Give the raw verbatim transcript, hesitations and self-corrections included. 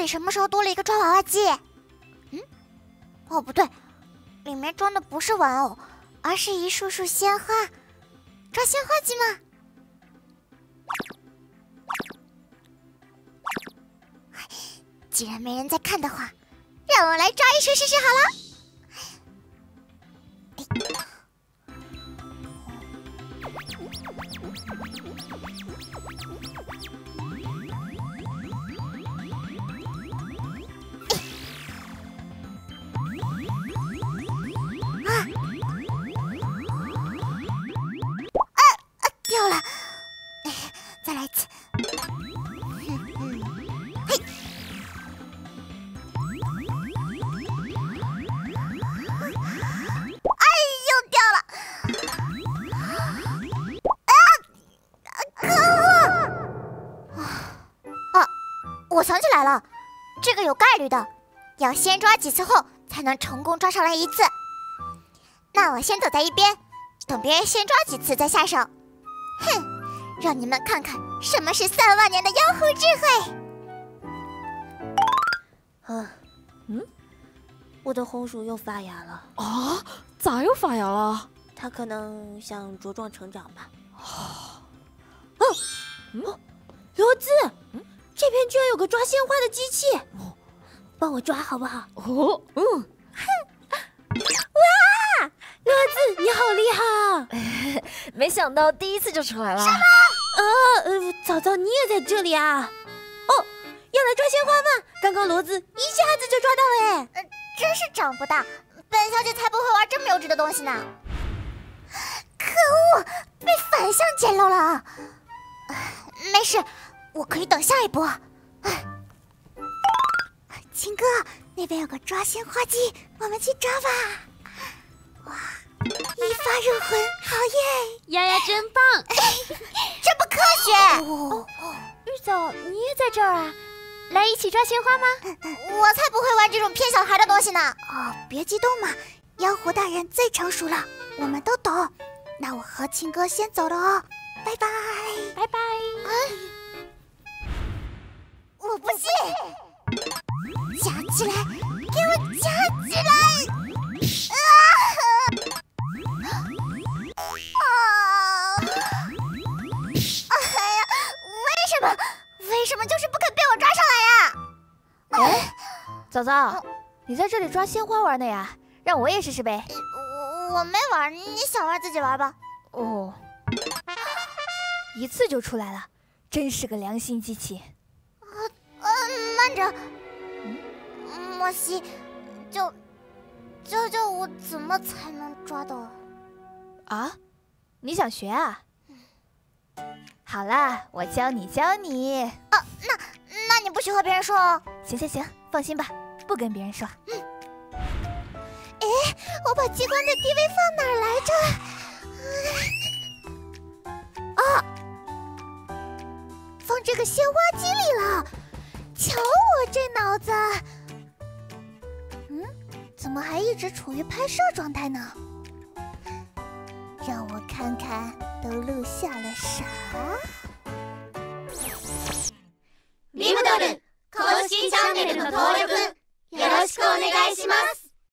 里什么时候多了一个抓娃娃机？嗯，哦不对，里面装的不是玩偶，而是一束束鲜花。抓鲜花机吗？既然没人在看的话，让我来抓一束试试好了。掉了，再来一次。嘿，哎，又掉了！啊！可恶！啊，我想起来了，这个有概率的，要先抓几次后才能成功抓上来一次。那我先躲在一边，等别人先抓几次再下手。哼，让你们看看什么是三万年的妖狐智慧。 啊，嗯，我的红薯又发芽了。 啊？咋又发芽了？ 它可能想茁壮成长吧。 啊， 嗯，罗兹，嗯，这边居然有个抓鲜花的机器，哦，帮我抓好不好？ 哦，嗯。 哇，罗兹，你好厉害啊！ 没想到第一次就出来了。 什么？ 呃呃，早早你也在这里啊？哦，要来抓鲜花吗？刚刚罗兹一下子就抓到了哎！ 呃，真是长不大，本小姐才不会玩这么幼稚的东西呢。可恶，被反向捡漏了。呃、没事，我可以等下一波。秦哥，那边有个抓鲜花机，我们去抓吧。哇，一发入魂，好耶！ 丫丫真棒！ 这不科学。 哦，玉总，你也在这儿啊？来一起抓鲜花吗？ 我才不会玩这种骗小孩的东西呢。哦，别激动嘛，妖狐大人最成熟了，我们都懂。那我和秦哥先走了哦，拜拜， 拜拜。 啊、我不信，夹起来，给我夹起来！啊！啊！哎呀，为什么？为什么就是不肯被我抓上来呀？ 哎，早早，你在这里抓鲜花玩的呀？让我也试试呗。 我我没玩，你想玩自己玩吧。 哦，一次就出来了，真是个良心机器。 呃呃，慢着，嗯，莫西，教教教我怎么才能抓到？ 啊？你想学啊？好啦，我教你教你。 啊，那那你不许和别人说哦。 行行行，放心吧，不跟别人说。 嗯。哎，我把机关的地位放哪儿来着？啊，放这个鲜花机里了。瞧我这脑子！嗯，怎么还一直处于拍摄状态呢？让我看看都录下了啥。 リムドル公式チャンネルの登録よろしくお願いします。